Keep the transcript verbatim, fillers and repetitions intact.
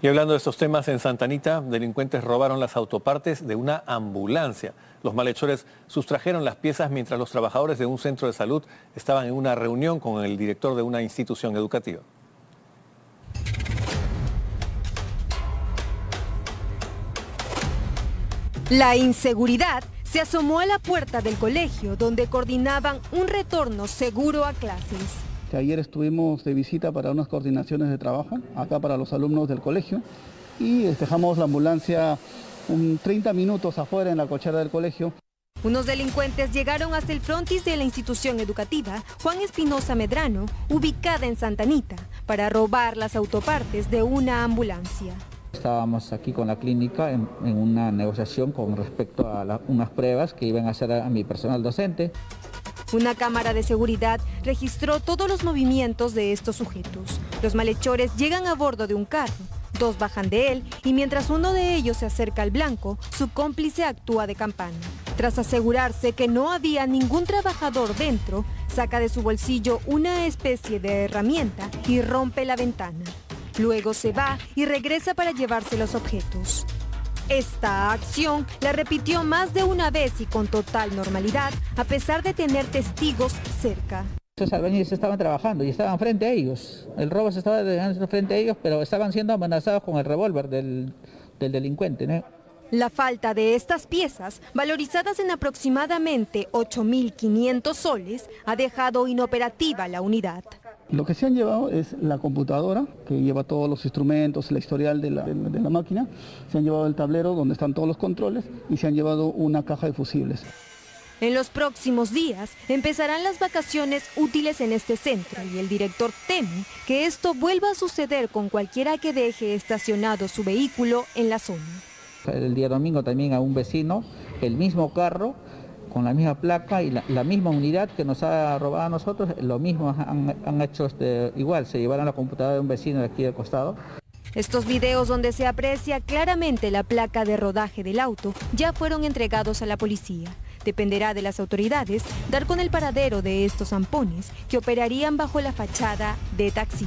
Y hablando de estos temas, en Santa Anita, delincuentes robaron las autopartes de una ambulancia. Los malhechores sustrajeron las piezas mientras los trabajadores de un centro de salud estaban en una reunión con el director de una institución educativa. La inseguridad se asomó a la puerta del colegio, donde coordinaban un retorno seguro a clases. Ayer estuvimos de visita para unas coordinaciones de trabajo, acá para los alumnos del colegio, y dejamos la ambulancia un treinta minutos afuera en la cochera del colegio. Unos delincuentes llegaron hasta el frontis de la institución educativa Juan Espinosa Medrano, ubicada en Santa Anita, para robar las autopartes de una ambulancia. Estábamos aquí con la clínica en, en una negociación con respecto a la, unas pruebas que iban a hacer a, a mi personal docente. Una cámara de seguridad registró todos los movimientos de estos sujetos. Los malhechores llegan a bordo de un carro, dos bajan de él y mientras uno de ellos se acerca al blanco, su cómplice actúa de campana. Tras asegurarse que no había ningún trabajador dentro, saca de su bolsillo una especie de herramienta y rompe la ventana. Luego se va y regresa para llevarse los objetos. Esta acción la repitió más de una vez y con total normalidad, a pesar de tener testigos cerca. Esos albañiles estaban trabajando y estaban frente a ellos. El robo se estaba haciendo frente a ellos, pero estaban siendo amenazados con el revólver del, del delincuente, ¿no? La falta de estas piezas, valorizadas en aproximadamente ocho mil quinientos soles, ha dejado inoperativa la unidad. Lo que se han llevado es la computadora, que lleva todos los instrumentos, la historial de la, de la máquina. Se han llevado el tablero donde están todos los controles y se han llevado una caja de fusibles. En los próximos días empezarán las vacaciones útiles en este centro y el director teme que esto vuelva a suceder con cualquiera que deje estacionado su vehículo en la zona. El día domingo también a un vecino, el mismo carro, con la misma placa y la, la misma unidad que nos ha robado a nosotros, lo mismo han, han hecho este, igual, se llevaron la computadora de un vecino de aquí del costado. Estos videos donde se aprecia claramente la placa de rodaje del auto ya fueron entregados a la policía. Dependerá de las autoridades dar con el paradero de estos zampones que operarían bajo la fachada de taxi.